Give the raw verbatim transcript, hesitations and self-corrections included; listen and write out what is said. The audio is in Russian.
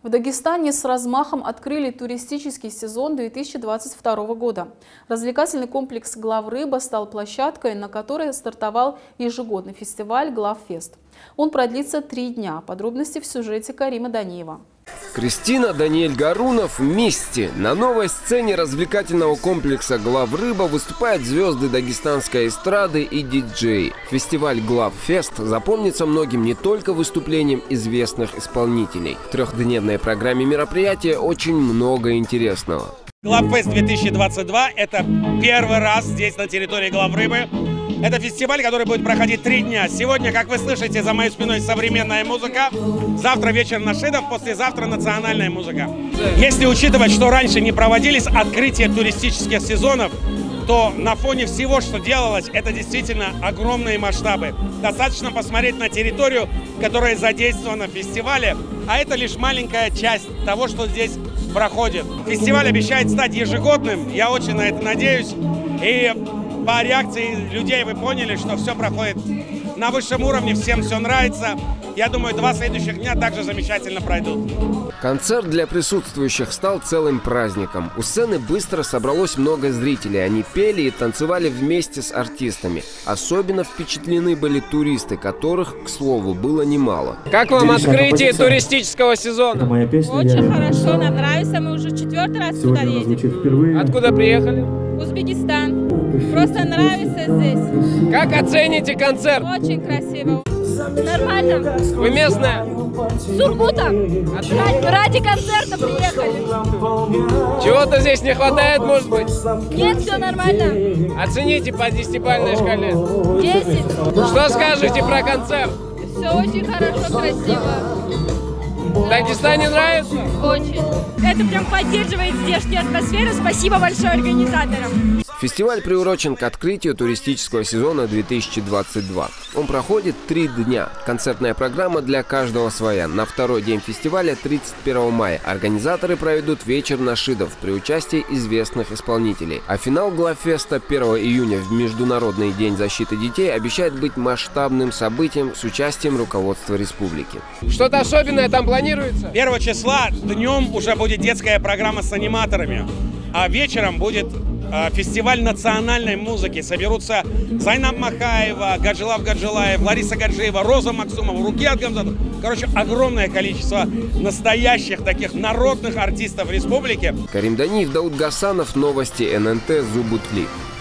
В Дагестане с размахом открыли туристический сезон две тысячи двадцать второго года. Развлекательный комплекс «Главрыба» стал площадкой, на которой стартовал ежегодный фестиваль «Главфест». Он продлится три дня. Подробности в сюжете Карима Даниева. Кристина, Даниэль Гарунов вместе. На новой сцене развлекательного комплекса «Главрыба» выступают звезды дагестанской эстрады и диджеи. Фестиваль «Главфест» запомнится многим не только выступлением известных исполнителей. В трехдневной программе мероприятия очень много интересного. «Главфест две тысячи двадцать два» – это первый раз здесь, на территории Главрыбы. Это фестиваль, который будет проходить три дня. Сегодня, как вы слышите, за моей спиной современная музыка. Завтра вечер нашидов, послезавтра национальная музыка. Если учитывать, что раньше не проводились открытия туристических сезонов, то на фоне всего, что делалось, это действительно огромные масштабы. Достаточно посмотреть на территорию, которая задействована в фестивале, а это лишь маленькая часть того, что здесь проходит. Фестиваль обещает стать ежегодным, я очень на это надеюсь. И по реакции людей вы поняли, что все проходит на высшем уровне, всем все нравится. Я думаю, два следующих дня также замечательно пройдут. Концерт для присутствующих стал целым праздником. У сцены быстро собралось много зрителей. Они пели и танцевали вместе с артистами. Особенно впечатлены были туристы, которых, к слову, было немало. Как вам открытие туристического сезона? Очень хорошо, нам нравится. Мы уже четвертый раз сюда едем. Откуда приехали? Узбекистан. Просто нравится здесь. Как оцените концерт? Очень красиво. Нормально. Вы местная? Сургута. Ради, ради концерта приехали. Чего-то здесь не хватает, может быть? Нет, все нормально. Оцените по десятибалльной шкале. Десять. Что скажете про концерт? Все очень хорошо, красиво. В Дагестане нравится? Очень. Это прям поддерживает здешнюю атмосферу. Спасибо большое организаторам. Фестиваль приурочен к открытию туристического сезона две тысячи двадцать два. Он проходит три дня. Концертная программа для каждого своя. На второй день фестиваля, тридцать первого мая, организаторы проведут вечер нашидов при участии известных исполнителей. А финал Главфеста первого июня в Международный день защиты детей обещает быть масштабным событием с участием руководства республики. Что-то особенное там планируется? первого числа днем уже будет детская программа с аниматорами, а вечером будет фестиваль национальной музыки. Соберутся Зайнаб Махаева, Гаджилав Гаджилаев, Лариса Гаджиева, Роза Максумова, Рукият Гамзатов. Короче, огромное количество настоящих таких народных артистов республики. Карим Даниев, Дауд Гасанов, новости эн эн тэ, Зубутли.